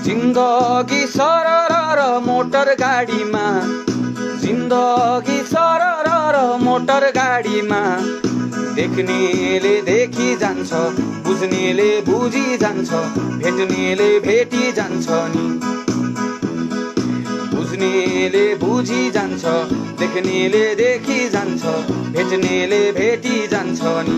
जिन्दगी सरर र मोटर गाडीमा, जिन्दगी सरर र मोटर गाडीमा, देख्नेले देखी जान्छ, बुझ्नेले बुझी जान्छ, भेट्नेले भेटी जान्छ नि। बुझ्नेले बुझी जान्छ, देख्नेले देखी जान्छ, भेट्नेले भेटी जान्छ नि।